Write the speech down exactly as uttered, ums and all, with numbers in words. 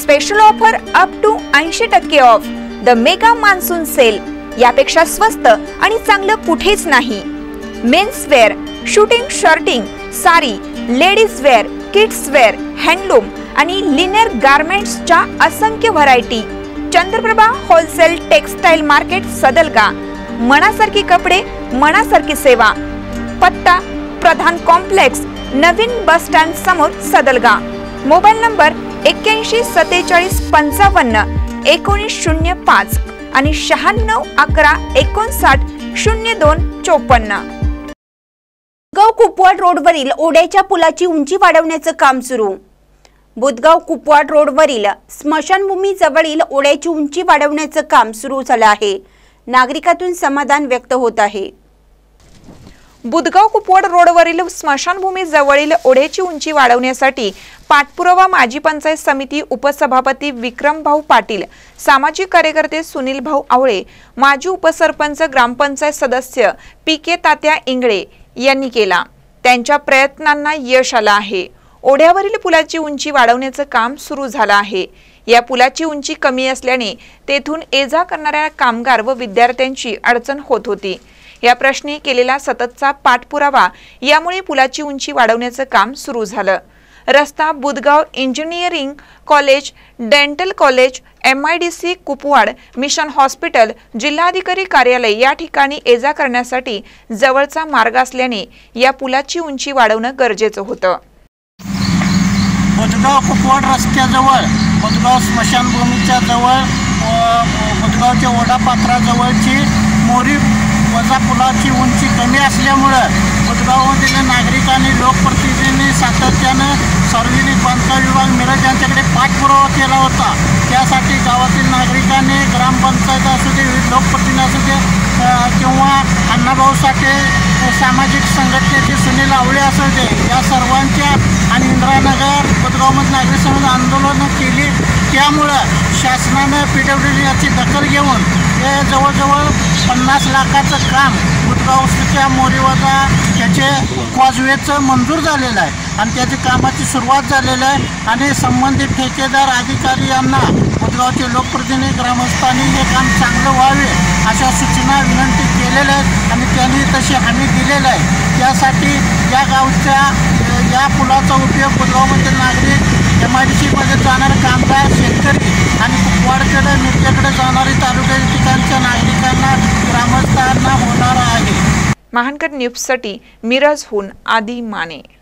Special offer up to ऐंशी टक्के off the mega monsoon sale. यापेक्षा स्वस्त आणि चांगलं कुठेच नाही। Men's wear, shooting shirting, sari, ladies wear, kids wear, handloom आणि लिनर गारमेंट्सच्या असंख्य variety. Chandraprabha wholesale textile market Sadalga. मनासारखी कपडे, मनासारखी सेवा। पत्ता प्रधान कॉम्प्लेक्स, नवीन बस स्टँड समोर सदलगा। मोबाईल नंबर एक्क्याऐंशी सत्तेचाळीस पंचावन्न एकोणीस शून्य पाच आणि शहाण्णव अकरा एकोणसाठ शून्य दोन चोपन्न। बुधगाव कुपवाड रोडवरील ओढ्याच्या पुलाची उंची वाढवण्याचं काम सुरू। बुधगाव कुपवाड रोडवरील स्मशानभूमी जवळील ओढ्याची उंची वाढवण्याचं काम सुरू झालं आहे। नागरिकांतून समाधान व्यक्त होत आहे। बुधगाव कुपवाड रोडवरील स्मशानभूमी जवळील ओढ्याची उंची वाढवण्यासाठी पाठपुरावा माजी पंचायत समिती उपसभापती विक्रम भाऊ पाटील, सामाजिक कार्यकर्ते सुनील भाऊ आवळे, माजी उपसरपंच ग्रामपंचायत सदस्य पी के तात्या इंगळे यांनी केला। त्यांच्या प्रयत्नांना यश आलं आहे। ओढ्यावरील पुलाची उंची वाढवण्याचं काम सुरू झालं आहे। या पुलाची उंची कमी असल्याने तेथून ये-जा करणाऱ्या कामगार व विद्यार्थ्यांची अडचण होत होती। या प्रश्नी केलेला सततचा पाठपुरावा यामुळे पुलाची उंची वाढवण्याचं काम सुरू झालं। रस्ता Budhgaon engineering college, dental college, M I D C Kupwad, mission hospital, जिल्हाधिकारी कार्यालय या ठिकाणी ये-जा करण्यासाठी जवळचा मार्ग असल्याने या पुलाची उंची वाढवणं गरजेचं होतं। बुधगाव कुपवाड रस्त्याजवळ, बुधगाव स्मशानभूमीच्या जवळ, बुधगावच्या ओढापात्राजवळची मोरी वजा पुलाची उंची कमी असल्यामुळे बुधगावमधील नागरिकांनी, लोकप्रतिनिधींनी सातत्यानं सार्वजनिक बांधकाम विभाग मिरज यांच्याकडे पाठपुरावा केला होता। त्यासाठी गावातील नागरिकांनी, ग्रामपंचायत असू दे, लोकप्रतिनिधी असू दे किंवा अण्णाभाऊ साठे सामाजिक संघटनेचे सुनील आवळे असू दे, या सर्वांच्या आणि इंदिरानगर बुधगावमध्ये नागरिक समाज आंदोलनं केली। त्यामुळं शासनानं पी डब्ल्यू डी याची दखल घेऊन हे जवळजवळ पन्नास लाखाचं काम बुधगावच्या मोरीवजा त्याचे कॉजवेचं मंजूर झालेलं आहे आणि त्याची कामाची सुरुवात झालेली आहे आणि संबंधित ठेकेदार अधिकारी यांना बुधगावचे लोकप्रतिनिधी, ग्रामस्थांनी हे काम चांगलं व्हावे अशा सूचना विनंती केलेल्या आहेत आणि त्यांनी तशी हमी दिलेली आहे। त्यासाठी या गावच्या या पुलाचा उपयोग बुधगावमधील नागरिक, एम आय डी सीमध्ये जाणारे कामगार, शेतकरी आणि कुपवाडकडे, मिरजेकडे जाणारी तालुक्याच्या ठिकाणच्या नागरिकांना, ग्रामस्थांना होणार आहे। महानकर न्यूजसाठी मिरजहून आदी माने।